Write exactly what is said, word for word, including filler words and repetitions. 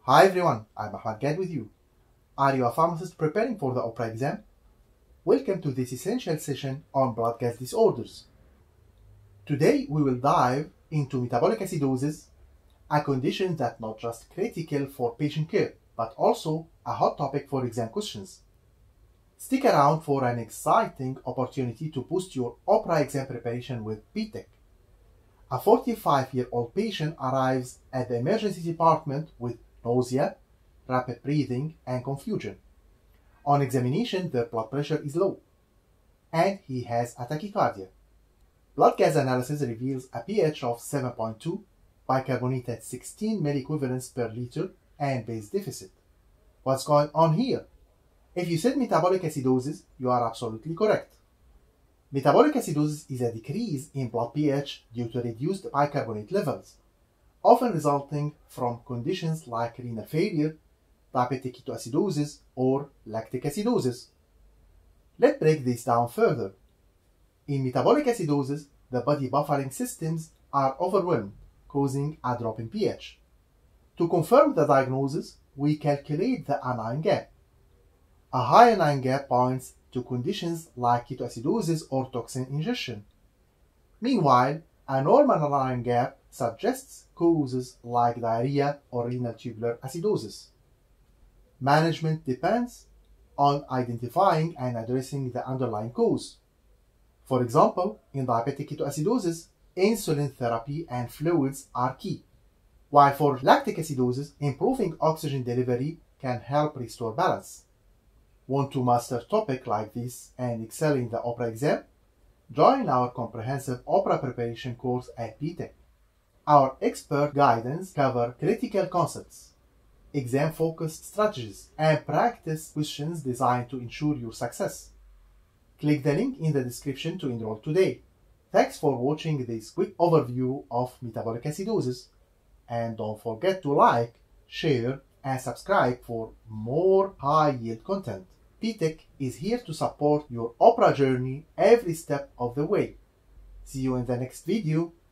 Hi everyone, I'm Ahmad with you. Are you a pharmacist preparing for the Opra exam? Welcome to this essential session on blood gas disorders. Today we will dive into metabolic acidosis, a condition that's not just critical for patient care, but also a hot topic for exam questions. Stick around for an exciting opportunity to boost your Opra exam preparation with Petc. A forty-five-year-old patient arrives at the emergency department with nausea, rapid breathing, and confusion. On examination, their blood pressure is low, and he has a tachycardia. Blood gas analysis reveals a pH of seven point two, bicarbonate at sixteen milliequivalents per liter, and base deficit. What's going on here? If you said metabolic acidosis, you are absolutely correct. Metabolic acidosis is a decrease in blood pH due to reduced bicarbonate levels, often resulting from conditions like renal failure, diabetic ketoacidosis, or lactic acidosis. Let's break this down further. In metabolic acidosis, the body buffering systems are overwhelmed, causing a drop in pH. To confirm the diagnosis, we calculate the anion gap. A high anion gap points to conditions like ketoacidosis or toxin ingestion. Meanwhile, a normal anion gap suggests causes like diarrhea or renal tubular acidosis. Management depends on identifying and addressing the underlying cause. For example, in diabetic ketoacidosis, insulin therapy and fluids are key, while for lactic acidosis, improving oxygen delivery can help restore balance. Want to master a topic like this and excel in the Opra exam? Join our comprehensive Opra preparation course at Petc. Our expert guidance covers critical concepts, exam-focused strategies, and practice questions designed to ensure your success. Click the link in the description to enroll today. Thanks for watching this quick overview of metabolic acidosis. And don't forget to like, share, and subscribe for more high-yield content. Petc is here to support your Opra journey every step of the way. See you in the next video.